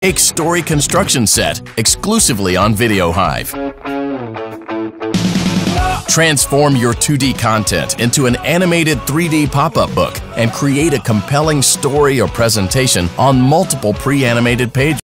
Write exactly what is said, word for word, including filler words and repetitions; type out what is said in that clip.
Make story construction set exclusively on Video Hive. Transform your two D content into an animated three D pop-up book and create a compelling story or presentation on multiple pre-animated pages.